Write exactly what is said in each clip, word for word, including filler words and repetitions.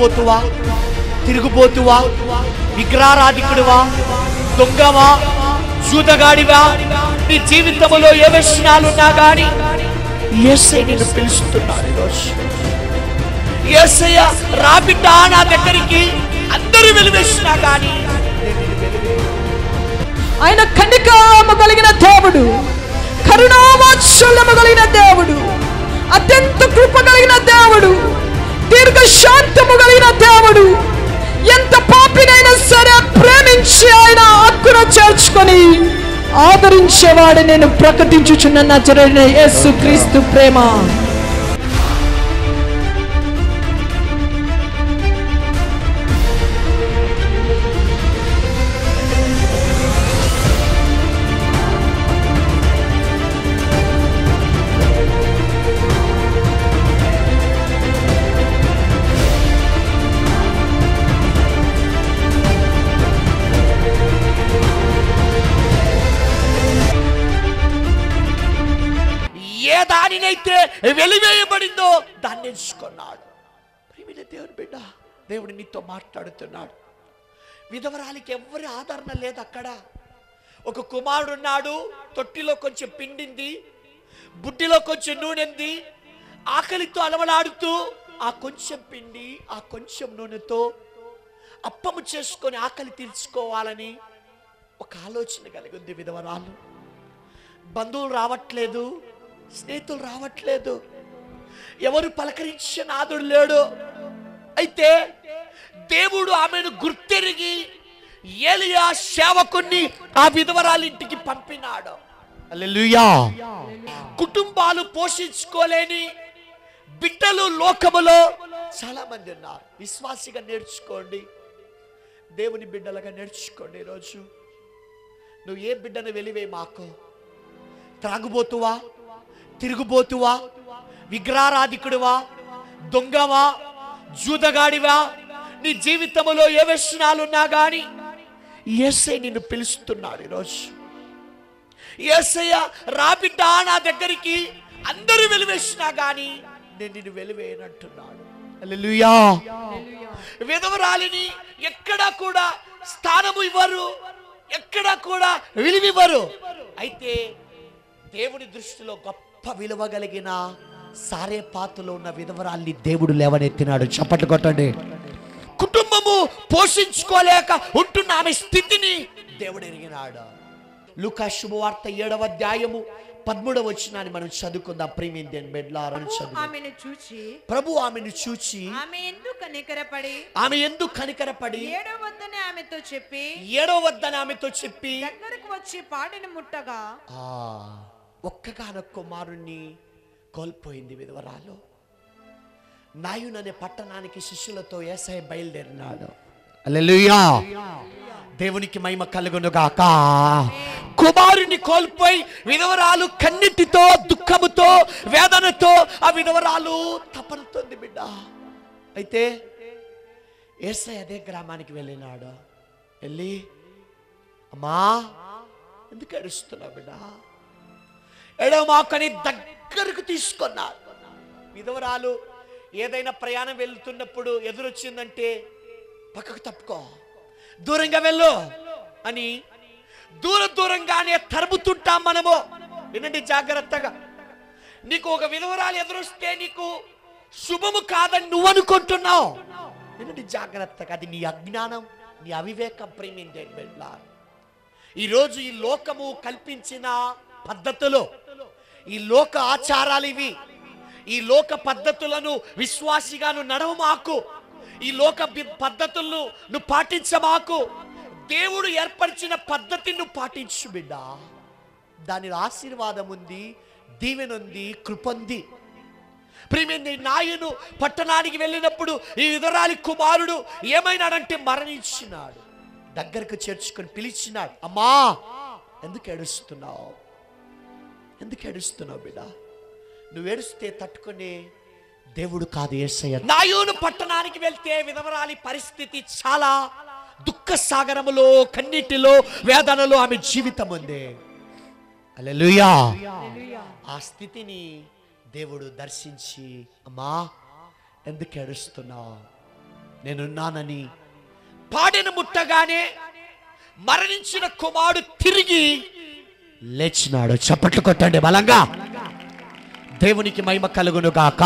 త్రాగుబోతువా, తిరుగుబోతువా, విగ్రహారాధికుడువా, దొంగవా, జూదగాడివా, నీ జీవితంలో ఏ వ్యసనాలున్నా గాని యేసయ్య నిన్ను పిలుస్తున్నాడు ఈరోజు. యేసయ్య రాబిడ్డా నా దగ్గరికి అందరూ వెలివేసినా గాని ఆయన కనికరము కలిగిన దేవుడు, కరుణావాత్సల్యము కలిగిన దేవుడు, అత్యంత కృప కలిగిన దేవుడు, దీర్ఘ శాంతము కలిగిన దేవుడు. ఎంత పాపినైనా సరే ప్రేమించి ఆయన హక్కున చేర్చుకొని ఆదరించేవాడు నేను ప్రకటించుచున్న నజరేయుడైన యేసుక్రీస్తు ప్రేమ. ఏ దానినైతే వెలివేయబడిందో దాన్ని ఎంచుకున్నాడు. ప్రియమైన దేవుని బిడ్డ, దేవుడు నీతో మాట్లాడుతున్నాడు. విధవరాలికి ఎవరి ఆదరణ లేదు. అక్కడ ఒక కుమారుడు ఉన్నాడు, తొట్టిలో కొంచెం పిండింది, బుడ్డిలో కొంచెం నూనెంది, ఆకలితో అలవలాడుతూ ఆ కొంచెం పిండి ఆ కొంచెం నూనెతో అప్పము చేసుకొని ఆకలి తీర్చుకోవాలని ఒక ఆలోచన కలిగింది విధవరాలు. బంధువులు రావట్లేదు, స్నేహితులు రావట్లేదు, ఎవరు పలకరించే నాదుడు లేడు. అయితే దేవుడు ఆమెను గుర్తెరిగి ఏలియా సేవకుణ్ణి ఆ విధవరాలింటికి పంపినాడు. హల్లెలూయా. కుటుంబాలు పోషించుకోలేని బిడ్డలు లోకములో చాలా మంది ఉన్నారు. విశ్వాసిగా నేర్చుకోండి, దేవుని బిడ్డలుగా నేర్చుకోండి. ఈరోజు నువ్వు ఏ బిడ్డను వెలివేయి మాకు. త్రాగుబోతువా, తిరుగుబోతువా, విగ్రహారాధికుడువా, దొంగవా, జూదగాడివా, నీ జీవితంలో ఏ వ్యసనాలున్నా గాని యేసయ్య నిన్ను పిలుస్తున్నాడు ఈరోజు. యేసయ్య రాబిడ్డా నా దగ్గరికి అందరూ వెలివేసినా గాని నేను నిన్ను వెలివేయనంటున్నాడు. హల్లెలూయా. విధవరాలిని ఎక్కడా కూడా స్థానము ఇవ్వరు, ఎక్కడా కూడా విలువివ్వరు. అయితే దేవుని దృష్టిలో గొప్ప విలువ కలిగిన సారేపాతులో ఉన్న విధవరాల్ని దేవుడు లేవనెత్తినాడు. చప్పట్లు కొట్టండి. కుటుంబము పోషించుకోలేక ఉంటున్న ఆమె స్థితిని దేవుడు ఎరిగినాడు. లూకా శుభవార్త ఏడవ అధ్యాయము పదమూడవ వచనాన్ని మనం చదువుకుందాం. ప్రియమైన దేవుని బిడ్డలారా, ఆమెను చూచి ప్రభు ఆమెను చూచి ఆమె యందు కనికరపడి ఆమె యందు కనికరపడి ఏడో వద్దనే ఆమెతో చెప్పి ఏడో వద్దని ఆమెతో చెప్పి దగ్గరకు వచ్చి పాడిని ముట్టగా ఆ ఒక్కగానొక్క కుమారుణ్ణి కోల్పోయింది విధవరాలు. నాయున్ అనే పట్టణానికి శిష్యులతో యేసయ్య బయలుదేరినాడు. హల్లెలూయా. దేవునికి మహిమ కలుగును గాక. కుమారుని కోల్పోయి విధవరాలు కన్నీటితో, దుఃఖముతో, వేదనతో ఆ విధవరాలు తపనుతుంది బిడ్డ. అయితే యేసయ్య అదే గ్రామానికి వెళ్ళినాడు. వెళ్ళి అమ్మా ఎందుకు ఏడుస్తున్నావు బిడ్డ, ఏడవ మాకని దగ్గరకు తీసుకున్నాడు. విధవరాలు ఏదైనా ప్రయాణం వెళ్తున్నప్పుడు ఎదురొచ్చిందంటే పక్కకు తప్పుకో, దూరంగా వెళ్ళు అని దూర దూరంగానే తరుముతుంటాం మనము. వినండి జాగ్రత్తగా. నీకు ఒక విధవరాలు ఎదురొస్తే నీకు శుభము కాదని నువ్వు అనుకుంటున్నావు. వినండి జాగ్రత్తగా. అది నీ అజ్ఞానం, నీ అవివేకం. ప్రేమించే బిడ్డ, ఈరోజు ఈ లోకము కల్పించిన పద్ధతులు, ఈ లోక ఆచారాలు ఇవి. ఈ లోక పద్ధతులను విశ్వాసిగాను నడవమాకు. ఈ లోక పద్ధతులను నువ్వు పాటించమాకు. దేవుడు ఏర్పరిచిన పద్ధతిని నువ్వు పాటించు బిడ్డ. దానిలో ఆశీర్వాదం ఉంది, దీవెన ఉంది, కృప ఉంది. ప్రియమైన నాయును పట్టణానికి వెళ్ళినప్పుడు ఈ విధవరాలి కుమారుడు ఏమైనాడంటే మరణించినాడు. దగ్గరకు చేర్చుకొని పిలిచినాడు. అమ్మా ఎందుకు ఏడుస్తున్నావు, ఎందుకు ఏడుస్తున్నావు బిడ్డ? నువ్వు ఏడుస్తే తట్టుకునే దేవుడు కాదు యేసయ్య. నాయూను పట్టణానికి వెళ్తే విధవరాలి పరిస్థితి చాలా దుఃఖ సాగరములో, కన్నీటిలో, వేదనలో ఆమె జీవితం ఉంది. హల్లెలూయా. ఆ స్థితిని దేవుడు దర్శించి అమ్మా ఎందుకు ఏడుస్తున్నావు, నేనున్నానని. పాడెను ముట్టగానే మరణించిన కుమారుడు తిరిగి లేచినాడు. చప్పట్లు కొట్టండి బలంగా. దేవునికి మహిమ కలుగును గాక.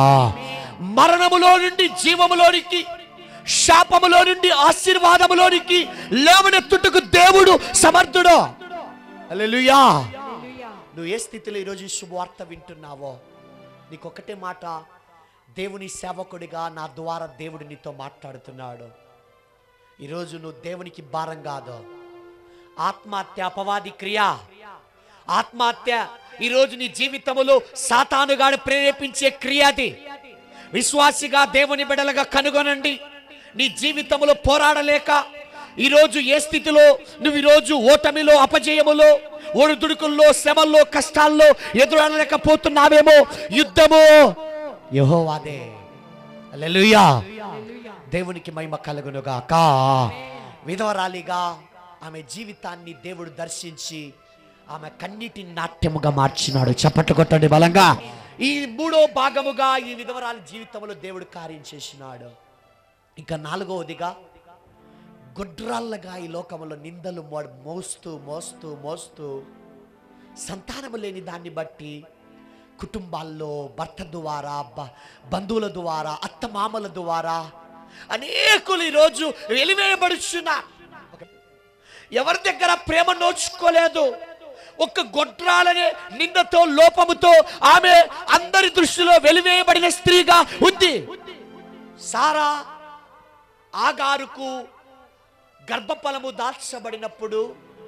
మరణములో నుండి జీవములోనికి, శాపములో నుండి ఆశీర్వాదములోనికి లేవనెత్తుటకు దేవుడు సమర్థుడు. హల్లెలూయా. నువ్వు ఏ స్థితిలో ఈరోజు ఈ శుభవార్త వింటున్నావో, నీకొక్కటే మాట, దేవుని సేవకుడిగా నా ద్వారా దేవుడు నీతో మాట్లాడుతున్నాడు. ఈరోజు నువ్వు దేవునికి భారం కాదు. ఆత్మహత్య అపవాది క్రియ. ఆత్మహత్య ఈరోజు నీ జీవితంలో సాతానుగాడు ప్రేరేపించే క్రియ. అది విశ్వాసిగా దేవుని బిడ్డలుగా కనుగొనండి. నీ జీవితంలో పోరాడలేక ఈరోజు ఏ స్థితిలో నువ్వు ఈరోజు ఓటమిలో, అపజయములో, ఒడిదుడుకుల్లో, శ్రమల్లో, కష్టాల్లో ఎదురనలేకపోతున్నావేమో, యుద్ధము యెహోవాదే. హల్లెలూయా. దేవునికి మహిమ కలుగును గాక. విధవరాలిగా ఆమె జీవితాన్ని దేవుడు దర్శించి ఆమె కన్నీటిని నాట్యముగా మార్చినాడు. చప్పట్లు కొట్టండి బలంగా. ఈ మూడో భాగముగా ఈ విధవరాలి జీవితంలో దేవుడు కార్యం చేసినాడు. ఇంకా నాలుగవదిగా, గొడ్రాళ్ళగా ఈ లోకంలో నిందలు మోస్తూ మోస్తూ మోస్తూ సంతానము లేని దాన్ని బట్టి కుటుంబాల్లో భర్త ద్వారా, బంధువుల ద్వారా, అత్తమామల ద్వారా అనేకులు ఈరోజు వెలివేయబడుచున్నారు. ఎవరి దగ్గర ప్రేమ నోచుకోలేదు. ఒక్క గొడ్రాలనే నిందతో, లోపముతో ఆమె అందరి దృష్టిలో వెలివేయబడిన స్త్రీగా ఉంది. సారా ఆగారుకు గర్భఫలము దాల్చబడినప్పుడు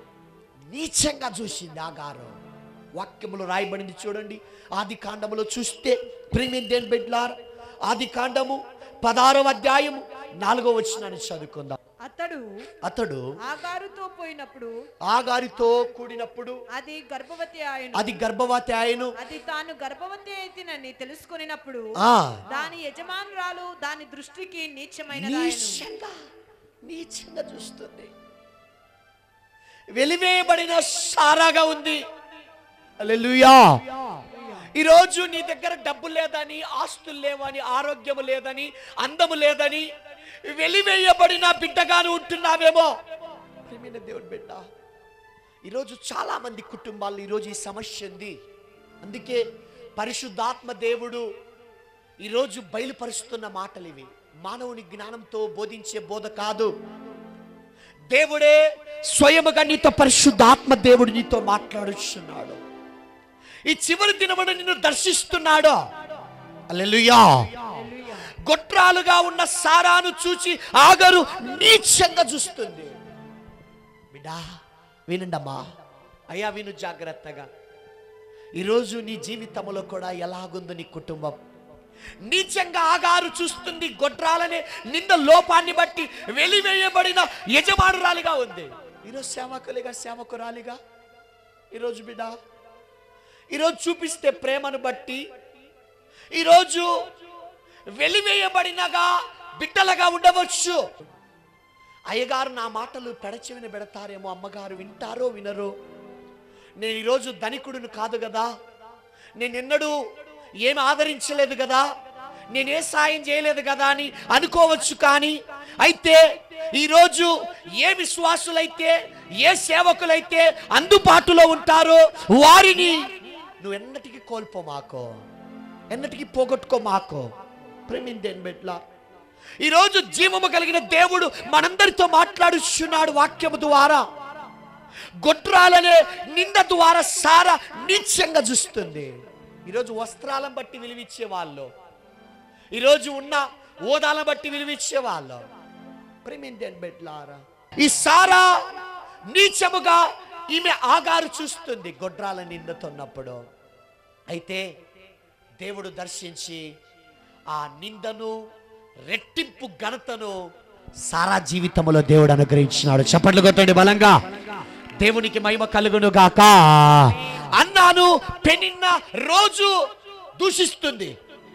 నీచంగా చూసింది ఆగారు. వాక్యములో రాయబడింది చూడండి. ఆది కాండములో చూస్తే ప్రేమిన్ దేని బిడ్డలారా, ఆది కాండము పదహారవ అధ్యాయము నాలుగో వచనాన్ని చదువుకుందాం. అతడు అతడు ఆగారుతో పోయినప్పుడు, ఆగారితో కూడినప్పుడు అది గర్భవతి ఆయను అది గర్భవతి ఆయను అది తాను గర్భవతి అయితేనని తెలుసుకున్నప్పుడు ఆ దాని యజమానురాలు దాని దృష్టికి నీచమైన నీచంగా నీచంగా చూస్తుంది. వెలివేయబడిన సారాగా ఉంది. హల్లెలూయా. ఈరోజు నీ దగ్గర డబ్బు లేదని, ఆస్తులు లేవని, ఆరోగ్యము లేదని, అందము లేదని వెలివేయబడిన బిడ్డగాను ఉంటున్నావేమో. ప్రియమైన దేవుని బిడ్డ, ఈరోజు చాలా మంది కుటుంబాల్లో ఈరోజు ఈ సమస్య ఉంది. అందుకే పరిశుద్ధాత్మ దేవుడు ఈరోజు బయలుపరుస్తున్న మాటలు ఇవి. మానవుని జ్ఞానంతో బోధించే బోధ కాదు. దేవుడే స్వయముగా నీతో, పరిశుద్ధాత్మ దేవుడు నీతో మాట్లాడుచున్నాడు. ఈ చివరి దినమున నిన్ను దర్శిస్తున్నాడు. హల్లెలూయా. గొట్రాలుగా ఉన్న సారాను చూచి ఆగరు నీచంగా చూస్తుంది. బిడ్డా వినండమ్మా, అయ్యా విను జాగ్రత్తగా. ఈరోజు నీ జీవితంలో కూడా ఎలాగుందో నీ కుటుంబం. నీచంగా ఆగారు చూస్తుంది. గొడ్రాలనే నింద లోపాన్ని బట్టి వెలివేయబడిన యజమానురాలిగా ఉంది. ఈరోజు సేవకులుగా, సేవకురాలిగా ఈరోజు బిడ్డ ఈరోజు చూపిస్తే ప్రేమను బట్టి ఈరోజు వెలివేయబడినగా బిడ్డలుగా ఉండవచ్చు. అయ్యగారు నా మాటలు పెడచెవిన పెడతారేమో, అమ్మగారు వింటారో వినరో. నేను ఈరోజు ధనికుడును కాదు కదా, నేను ఎన్నడూ ఏమి ఆదరించలేదు కదా, నేనే సాయం చేయలేదు కదా అని అనుకోవచ్చు. కానీ అయితే ఈరోజు ఏ విశ్వాసులైతే, ఏ సేవకులైతే అందుబాటులో ఉంటారో వారిని నువ్వు ఎన్నటికీ కోల్పోమాకో, ఎన్నటికీ పోగొట్టుకోమాకో. ప్రేమిందేని బిడ్డలా, ఈరోజు జీవము కలిగిన దేవుడు మనందరితో మాట్లాడుచున్నాడు వాక్యము ద్వారా. గొడ్రాలనే నింద ద్వారా సారా నీచంగా చూస్తుంది. ఈరోజు వస్త్రాలను బట్టి విలువిచ్చే వాళ్ళు, ఈరోజు ఉన్న హోదాలను బట్టి విలువిచ్చే వాళ్ళు. ప్రేమిందేని బిడ్డలారా, ఈ సారా నీచముగా ఈమె ఆగారు చూస్తుంది గొడ్రాల నిందతున్నప్పుడు. అయితే దేవుడు దర్శించి ఆ నిందను, రెట్టింపు ఘనతను సారా జీవితంలో దేవుడు అనుగ్రహించినాడు. చప్పట్లు కొట్టండి బలంగా. దేవునికి మహిమ కలుగును గాక. అన్నాను పెనిన్న రోజు దూషిస్తుంది,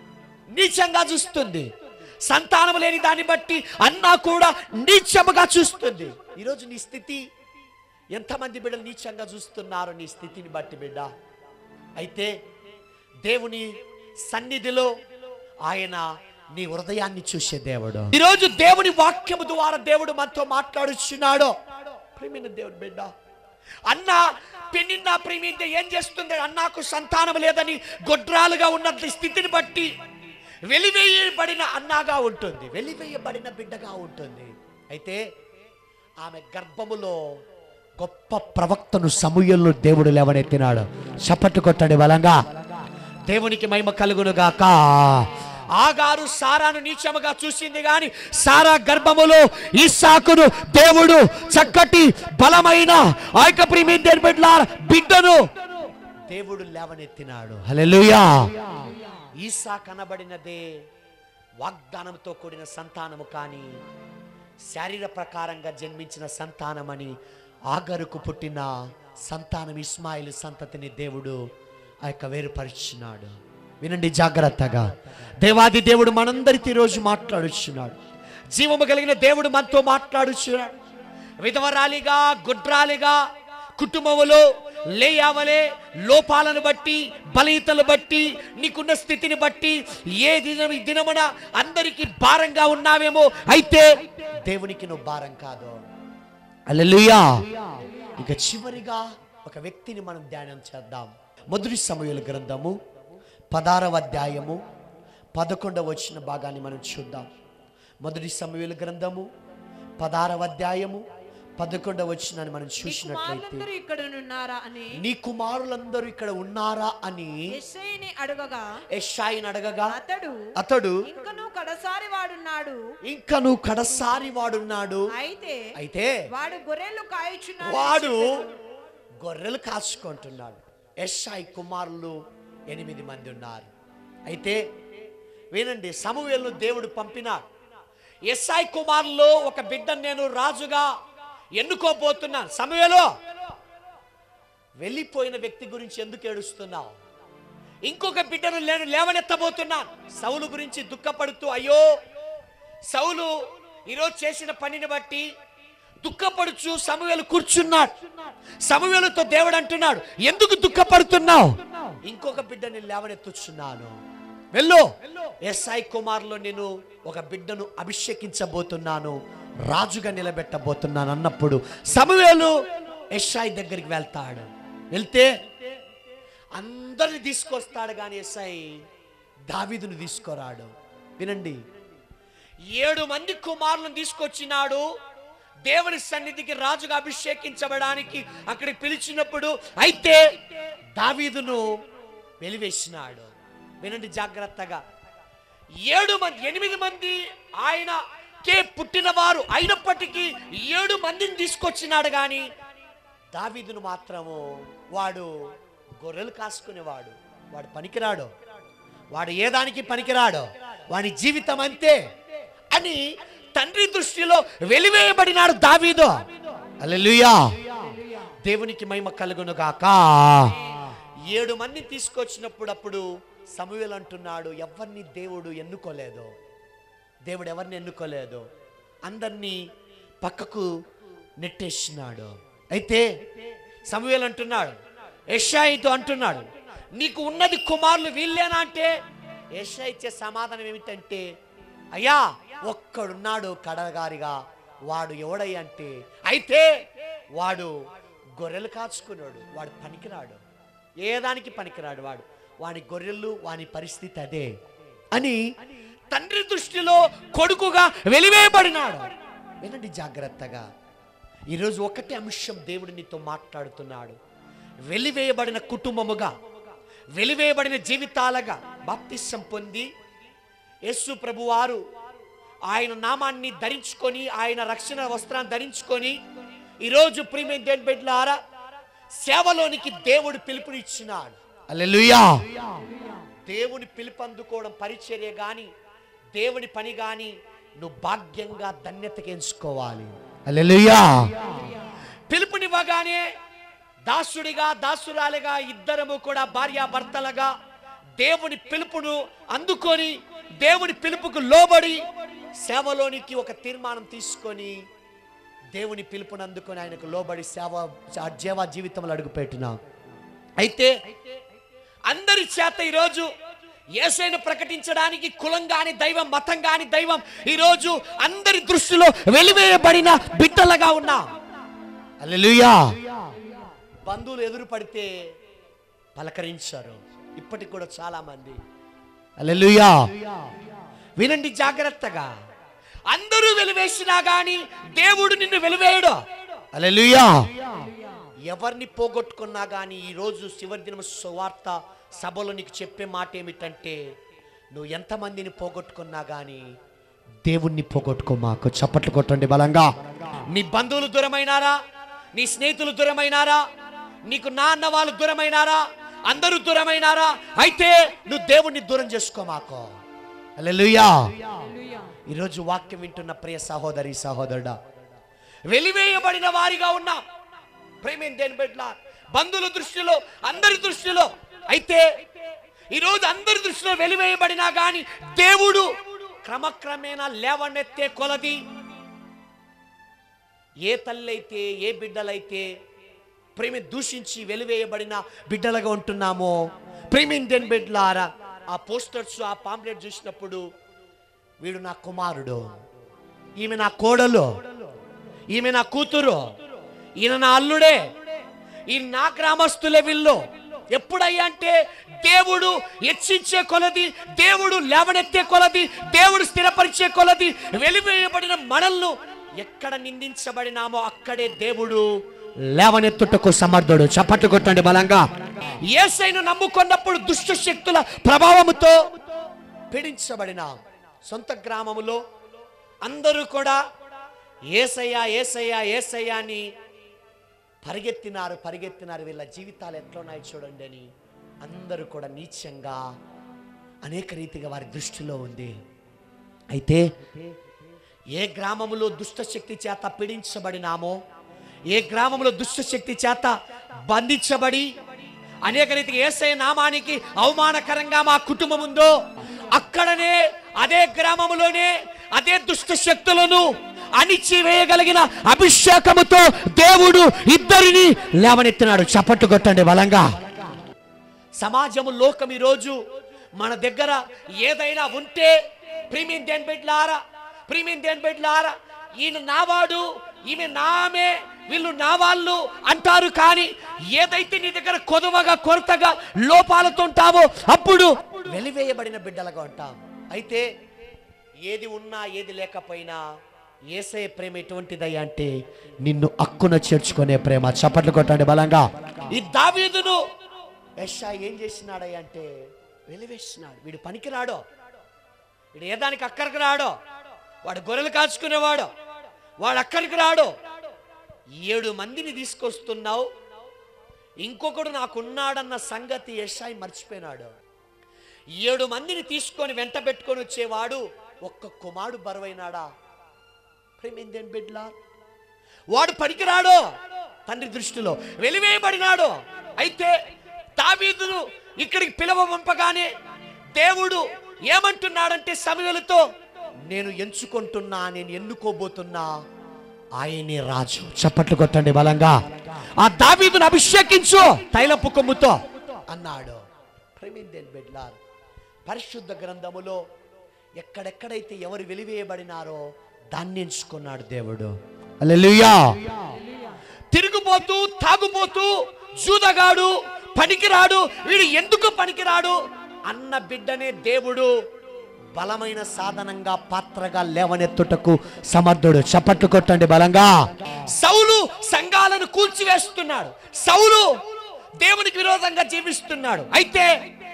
నీచంగా చూస్తుంది. సంతానం లేని దాన్ని బట్టి అన్నా కూడా నీచముగా చూస్తుంది. ఈరోజు నీ స్థితి, ఎంతమంది బిడ్డలు నీచంగా చూస్తున్నారు నీ స్థితిని బట్టి బిడ్డ. అయితే దేవుని సన్నిధిలో ఆయన నీ హృదయాన్ని చూసే దేవుడు. ఈరోజు దేవుని వాక్యము ద్వారా దేవుడు మనతో మాట్లాడుచున్నాడు. ప్రేమైన దేవుడు బిడ్డ, అన్న పెళ్ళిన్న ప్రేమింటే ఏం చేస్తుంది? అన్నకు సంతానం లేదని గొడ్రాలుగా ఉన్న స్థితిని బట్టి వెలివేయబడిన అన్నగా ఉంటుంది, వెలివేయబడిన బిడ్డగా ఉంటుంది. అయితే ఆమె గర్భములో గొప్ప ప్రవక్తను సమూయేలును దేవుడు లేవనెత్తినాడు. చప్పట్లు కొట్టండి బలంగా. దేవునికి మహిమ కలుగును గాక. ఆగారు సారాను నీచముగా చూసింది గాని సారా గర్భములో ఇస్సాకును దేవుడు చక్కటి బలమైన ఆయక ప్రియమైన బిడ్డను దేవుడు లేవనెత్తినాడు. హల్లెలూయా. ఇస్సాకు అనబడినదే వాగ్దానంతో కూడిన సంతానము కానీ శారీర ప్రకారంగా జన్మించిన సంతానమని ఆగరుకు పుట్టిన సంతానం ఇస్మాయిల్ సంతతిని దేవుడు ఆ యొక్క వేరుపరిచినాడు. వినండి జాగ్రత్తగా. దేవాది దేవుడు మనందరితో ఈరోజు మాట్లాడుచున్నాడు. జీవము కలిగిన దేవుడు మనతో మాట్లాడుచున్నాడు. విధవరాలిగా గుడ్రాలిగా కుటుంబంలో లేయావలే లోపాలను బట్టి బలహీనతలను బట్టి నీకున్న స్థితిని బట్టి ఏ దినం దినమున అందరికీ భారంగా ఉన్నావేమో, అయితే దేవునికి నువ్వు భారం కాదు. హల్లెలూయా. ఇక చివరిగా ఒక వ్యక్తిని మనం ధ్యానం చేద్దాం. మొదటి సమూయేలు గ్రంథము పదారవ అధ్యాయము పదకొండవ వచ్చిన భాగాన్ని మనం చూద్దాం. మొదటి సమూయేలు గ్రంథము పదారవ అధ్యాయము పదకొండవ వచ్చిన మనం చూసినట్లయితే, నీ కుమారులందరూ ఇక్కడ ఉన్నారా అని యెషయిని అడగగా యెషాయిని అడగగా అతడు అతడు ఇంకను కడసారి వాడున్నాడు ఇంకను కడసారి వాడున్నాడు అయితే అయితే వాడు గొర్రెలు కాయుచున్నాడు వాడు గొర్రెలు కాచుకుంటున్నాడు. యెషాయి కుమారులు ఎనిమిది మంది ఉన్నారు. అయితే వినండి, సమూయేలును దేవుడు పంపినాడు. యెషాయి కుమారుల్లో ఒక బిడ్డను నేను రాజుగా ఎన్నుకోబోతున్నాను. సమూయేలు, వెళ్ళిపోయిన వ్యక్తి గురించి ఎందుకు ఏడుస్తున్నావు? ఇంకొక బిడ్డను నేను లేవనెత్తబోతున్నాను. సౌలు గురించి దుఃఖపడుతూ, అయ్యో సౌలు ఈరోజు చేసిన పనిని బట్టి దుఃఖపడుచు సమూయేలు కూర్చున్నాడు. సమూయేలుతో దేవుడు అంటున్నాడు, ఎందుకు దుఃఖపడుతున్నావు? ఇంకొక బిడ్డని లేవనెత్తుచున్నాను, వెళ్ళు. యెషాయి కుమారులో నేను ఒక బిడ్డను అభిషేకించబోతున్నాను, రాజుగా నిలబెట్టబోతున్నాను అన్నప్పుడు సమూయేలు యెషాయి దగ్గరికి వెళ్తాడు. వెళ్తే అందరిని తీసుకొస్తాడు, కానీ యెషాయి దావీదును తీసుకురాడు. వినండి, ఏడు మంది కుమారులను తీసుకొచ్చినాడు దేవుని సన్నిధికి రాజుగా అభిషేకించబడానికి అక్కడికి పిలిచినప్పుడు. అయితే దావీదును వెలివేసినాడు. వినండి జాగ్రత్తగా. ఏడు మంది ఎనిమిది మంది ఆయనకే పుట్టినవారు అయినప్పటికీ ఏడు మందిని తీసుకొచ్చినాడు, కానీ దావీదును మాత్రము వాడు గొర్రెలు కాసుకునేవాడు, వాడు పనికిరాడు, వాడు ఏ దానికి పనికిరాడు, వాడి జీవితం అంతే అని తండ్రి దృష్టిలో వెలివేయబడినాడు దావీదు. హల్లెలూయా. దేవునికి మహిమ కలుగును గాక. ఏడు మంది తీసుకొచ్చినప్పుడు అప్పుడు సమూయేలు అంటున్నాడు, ఎవరిని దేవుడు ఎన్నుకోలేదు, దేవుడు ఎవరిని ఎన్నుకోలేదు, అందరినీ పక్కకు నెట్టేసినాడు. అయితే సమూయేలు అంటున్నాడు, యెషాయితో అంటున్నాడు, నీకు ఉన్నది కుమారులు వీళ్ళేనా అంటే యెషాయి ఇచ్చే సమాధానం ఏమిటంటే, అయ్యా ఒక్కడున్నాడు కడగారిగా, వాడు ఎవడయ్య అంటే, అయితే వాడు గొర్రెలు కాచుకున్నాడు, వాడు పనికిరాడు, ఏదానికి పనికిరాడు, వాడు వాని గొర్రెలు వాని పరిస్థితి అదే అని తండ్రి దృష్టిలో కొడుకుగా వెలివేయబడినాడు. వినండి జాగ్రత్తగా. ఈరోజు ఒకటే అంశం దేవుడు నీతో మాట్లాడుతున్నాడు. వెలివేయబడిన కుటుంబముగా, వెలివేయబడిన జీవితాలుగా బాప్తిసం పొంది యేసు ప్రభువారు ఆయన నామాన్ని ధరించుకొని, ఆయన రక్షణ వస్త్రాన్ని ధరించుకొని ఈరోజు ప్రియమైన దేవుని బిడ్డలారా సేవలోనికి దేవుడు పిలుపునిచ్చినాడు. హల్లెలూయా. దేవుని పిలుపు అందుకోవడం పరిచర్య గాని దేవుని పని గాని నువ్వు భాగ్యంగా ధన్యతకి ఎంచుకోవాలి. హల్లెలూయా. పిలుపునివ్వగానే దాసుడిగా దాసురాలిగా ఇద్దరము కూడా భార్యాభర్తలుగా దేవుని పిలుపును అందుకొని దేవుని పిలుపుకు లోబడి సేవలోనికి ఒక తీర్మానం తీసుకొని దేవుని పిలుపును అందుకొని ఆయనకు లోబడి సేవ జీవ జీవితంలో అడుగుపెట్టినా. అయితే అందరి చేత ఈరోజు యేసయ్యను ప్రకటించడానికి కులం గాని దైవం, మతం గాని దైవం, ఈరోజు అందరి దృష్టిలో వెలివేయబడిన బిడ్డలుగా ఉన్నాం. హల్లెలూయా. బంధువులు ఎదురు పడితే పలకరించారు ఇప్పటికి కూడా చాలా మంది. హల్లెలూయా. వినండి జాగ్రత్తగా, అందరూ వెలివేసినా గాని దేవుడు నిన్ను వెలివేయడు. హల్లెలూయా. ఎవరిని పోగొట్టుకున్నా గాని ఈరోజు చివరి దినం సువార్త సభలో నీకు చెప్పే మాట ఏమిటంటే, నువ్వు ఎంతమందిని పోగొట్టుకున్నా గాని దేవుణ్ణి పోగొట్టుకోమాకు. చప్పట్లు కొట్టండి బలంగా. నీ బంధువులు దూరమైనారా, నీ స్నేహితులు దూరమైనారా, నీకు నాన్న వాళ్ళు దూరమైనారా, అందరూ దూరమైనారా, అయితే నువ్వు దేవుణ్ణి దూరం చేసుకోమాకు. హల్లెలూయా. ఈరోజు వాక్యం వింటున్న ప్రియ సహోదరి సహోదరుడా, వెలివేయబడిన వారిగా ఉన్నా ప్రేమేం దేని బిడ్డలా, బంధువుల దృష్టిలో, అందరి దృష్టిలో, అయితే ఈరోజు అందరి దృష్టిలో వెలివేయబడినా గాని దేవుడు క్రమక్రమేణా లేవనెత్తే కొలది ఏ తల్లైతే ఏ బిడ్డలైతే ప్రేమ దూషించి వెలివేయబడిన బిడ్డలుగా ఉంటున్నామో, ప్రేమేం దేని బిడ్డలారా, ఆ పోస్టర్స్ ఆ పాంప్లెట్ చూసినప్పుడు వీడు నా కుమారుడు, ఈమె నా కోడలు, ఈమె నా కూతురు, ఈయన నా అల్లుడే, ఈ నా గ్రామస్తులే వీళ్ళు. ఎప్పుడయ్యా అంటే దేవుడు హెచ్చించే కొలది, దేవుడు లేవనెత్తే కొలది, దేవుడు స్థిరపరిచే కొలది వెలివేయబడిన మనల్ని ఎక్కడ నిందించబడినామో అక్కడే దేవుడు లేవనెత్తుటకు సమర్థుడు. చప్పట్లు కొట్టండి బలంగా. యేసయ్యను నమ్ముకున్నప్పుడు దుష్ట శక్తుల ప్రభావముతో పీడించబడిన సొంత గ్రామములో అందరూ కూడా యేసయ్య యేసయ్య యేసయ్య అని పరిగెత్తినారు పరిగెత్తినారు వీళ్ళ జీవితాలు ఎట్లున్నాయి చూడండి అని అందరూ కూడా నీచంగా అనేక రీతిగా వారి దృష్టిలో ఉంది. అయితే ఏ గ్రామములో దుష్ట శక్తి చేత పీడించబడినామో, ఏ గ్రామంలో దుష్ట శక్తి చేత బంధించబడి అనేక రీతిగా యేసయ్య నామానికి అవమానకరంగా మా కుటుంబం ఉందో, అక్కడనే అదే గ్రామములోనే అదే దుష్ట శక్తులను అణిచివేయగలిగిన అభిషేకముతో దేవుడు ఇద్దరిని లేవనెత్తినాడు. చప్పట్లు కొట్టండి బలంగా. సమాజము లోకం ఈరోజు మన దగ్గర ఏదైనా ఉంటే ప్రీమియం దేని బిడ్డలారా, ప్రీమియం దేని బిడ్డలారా, ఈయన నావాడు, ఈమె నామే, వీళ్ళు నా వాళ్ళు అంటారు. కానీ ఏదైతే నీ దగ్గర కొదవగా కొరతగా లోపాలతో ఉంటావో అప్పుడు వెలివేయబడిన బిడ్డలుగా ఉంటాం. అయితే ఏది ఉన్నా ఏది లేకపోయినా యేసయ్య ప్రేమ ఎటువంటిదయ్యా అంటే నిన్ను అక్కున చేర్చుకునే ప్రేమ. చప్పట్లు కొట్టండి బలంగా. ఈ దావీదును యెషయా ఏం చేసినాడయ్యా అంటే వెలివేసినాడు. వీడు పనికి రాడో, వీడు ఏదానికి అక్కడికి రాడో, వాడు గొర్రెలు కాచుకునేవాడు, వాడు అక్కడికి రాడు. ఏడు మందిని తీసుకొస్తున్నావు, ఇంకొకడు నాకున్నాడన్న సంగతి యెషయా మర్చిపోయినాడు. ఏడు మందిని తీసుకొని వెంట పెట్టుకొని వచ్చేవాడు ఒక్క కుమారుడు బరువైనాడా? ప్రేమేందేం బిడ్డలా, వాడు పనికిరాడు, తండ్రి దృష్టిలో వెలివేయబడినాడు. అయితే దావీదును ఇక్కడికి పిలవ పంపగానే దేవుడు ఏమంటున్నాడంటే సమూయేలుతో, నేను ఎంచుకుంటున్నా, నేను ఎన్నుకోబోతున్నా ఆయనే రాజు. చప్పట్లు కొట్టండి బలంగా. ఆ దావీదును అభిషేకించు తైలపు కొమ్ముతో అన్నాడు. ప్రేమేందేం బిడ్డలా, పరిశుద్ధ గ్రంథములో ఎక్కడెక్కడైతే ఎవరు వెలివేయబడినారో దాన్ని ఎంచుకున్నాడు దేవుడు. హల్లెలూయా. తిరుగుపోతూ తాగుపోతూ జూదగాడు, పనికిరాడు, వీడు ఎందుకు పనికిరాడు అన్న బిడ్డనే దేవుడు బలమైన సాధనంగా పాత్రగా లేవనెత్తుటకు సమర్థుడు. చప్పట్లు కొట్టండి బలంగా. సౌలు సంఘాలను కూల్చివేస్తున్నాడు, సౌలు దేవునికి విరోధంగా జీవిస్తున్నాడు. అయితే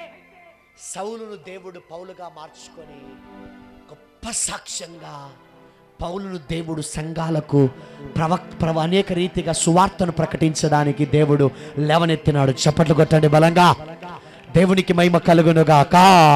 సౌలును దేవుడు పౌలుగా మార్చుకొని గొప్ప సాక్ష్యంగా పౌలును దేవుడు సంఘాలకు ప్రవక్ ప్రవ అనేక రీతిగా సువార్తను ప్రకటించడానికి దేవుడు లేవనెత్తినాడు. చప్పట్లు కొట్టండి బలంగా. దేవునికి మహిమ కలుగునుగాక.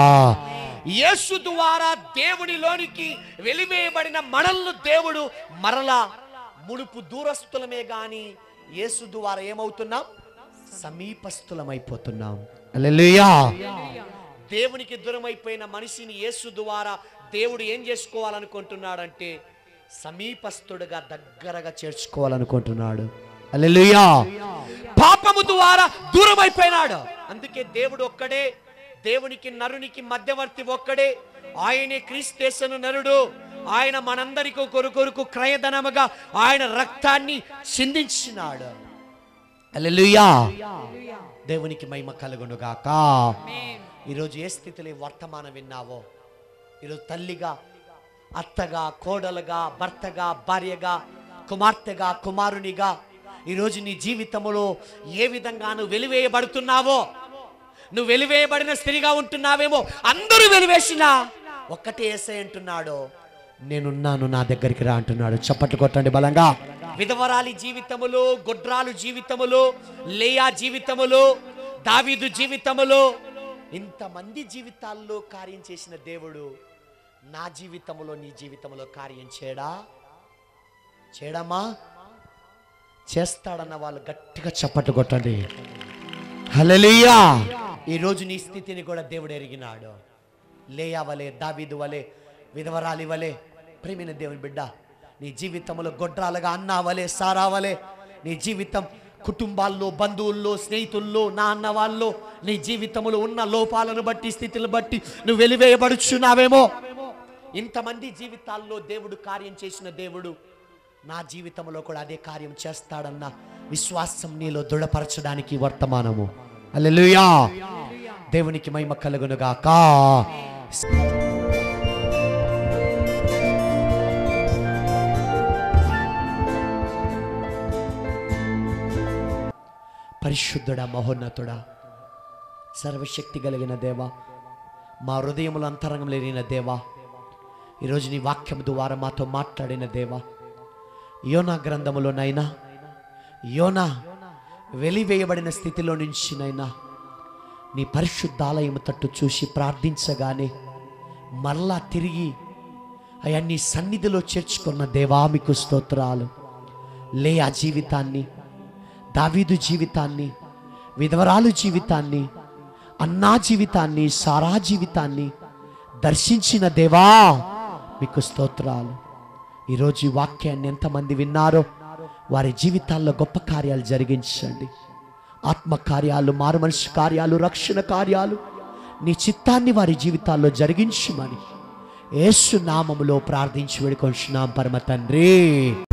యేసు ద్వారా దేవునిలోనికి వెలివేయబడిన మనల్ని దేవుడు మరలా మునుపు దూరస్తులమే గాని యేసు ద్వారా ఏమవుతున్నాం? సమీపస్తులమైపోతున్నాం. హల్లెలూయా. దేవునికి దూరమైపోయిన మనిషిని యేసు ద్వారా దేవుడు ఏం చేసుకోవాలనుకుంటున్నాడంటే సమీపస్తుడుగా దగ్గరగా చేర్చుకోవాలనుకుంటున్నాడు. హల్లెలూయా. పాపము ద్వారా దూరం అయిపోయినాడు. అందుకే దేవుడు ఒక్కడే దేవునికి నరునికి మధ్యవర్తి ఒక్కడే, ఆయనే క్రీస్తేసను నరుడు. ఆయన మనందరికీ కొరకు క్రయధనముగా ఆయన రక్తాన్ని చిందించినాడు. హల్లెలూయా. దేవునికి మహిమ కలుగును గాక. ఈరోజు ఏ స్థితిలో వర్తమానం విన్నావో, ఈరోజు తల్లిగా, అత్తగా, కోడలుగా, భర్తగా, భార్యగా, కుమార్తెగా, కుమారునిగా ఈరోజు నీ జీవితంలో ఏ విధంగా నువ్వు వెలివేయబడుతున్నావో, నువ్వు వెలివేయబడిన స్త్రీగా ఉంటున్నావేమో. అందరూ వెలివేసినా ఒక్కటే యేసయ్య అంటున్నాడు, నేనున్నాను, నా దగ్గరికి రా అంటున్నాడు. చప్పట్లు కొట్టండి బలంగా. విధవరాలి జీవితములో, గొడ్రాలు జీవితములో, లేయా జీవితములో, దావీదు జీవితములో, ఇంతమంది జీవితాల్లో కార్యం చేసిన దేవుడు నా జీవితంలో, నీ జీవితంలో కార్యం చేయడా? చేయడమా? చేస్తాడన్న వాళ్ళు గట్టిగా చప్పట్లు కొట్టండి. హల్లెలూయా. ఈరోజు నీ స్థితిని కూడా దేవుడు ఎరిగినాడు. లేయా వలె, దావీదు వలె, విధవరాలి వలె ప్రేమైన దేవుని బిడ్డ, నీ జీవితంలో గొడ్రాలుగా అన్నా వలె, సారా వలె నీ జీవితం కుటుంబాల్లో, బంధువుల్లో, స్నేహితుల్లో, నా అన్న వాళ్ళు నీ జీవితంలో ఉన్న లోపాలను బట్టి, స్థితిని బట్టి నువ్వు వెలివేయబడుచున్నావేమో. ఇంతమంది జీవితాల్లో దేవుడు కార్యం చేసిన దేవుడు నా జీవితంలో కూడా అదే కార్యం చేస్తాడన్న విశ్వాసం నీలో దృఢపరచడానికి వర్తమానము. హల్లెలూయా. దేవునికి మహిమ కలుగును గాక. పరిశుద్ధుడా, మహోన్నతుడా, సర్వశక్తి కలిగిన దేవా, మా హృదయముల అంతరంగం లేని దేవా, ఈరోజు నీ వాక్యం ద్వారా మాతో మాట్లాడిన దేవా, యోనా గ్రంథములోనైనా, యోనా వెలివేయబడిన స్థితిలో నుంచినైనా నీ పరిశుద్ధాలయము తట్టు చూసి ప్రార్థించగానే మరలా తిరిగి అయ్యా నీ సన్నిధిలో చేర్చుకున్న దేవా మీకు స్తోత్రాలు. లేయా జీవితాన్ని, దావీదు జీవితాన్ని, విధవరాలు జీవితాన్ని, అన్నా జీవితాన్ని, సారా జీవితాన్ని దర్శించిన దేవా మీకు స్తోత్రాలు. ఈరోజు ఈ వాక్యాన్ని ఎంతమంది విన్నారో వారి జీవితాల్లో గొప్ప కార్యాలు జరిగించండి. ఆత్మ కార్యాలు, మారు మనిషి కార్యాలు, రక్షణ కార్యాలు, నీ చిత్తాన్ని వారి జీవితాల్లో జరిగించమని యేసు నామములో ప్రార్థించి వేడుకొంచున్నాం పరమ తండ్రి.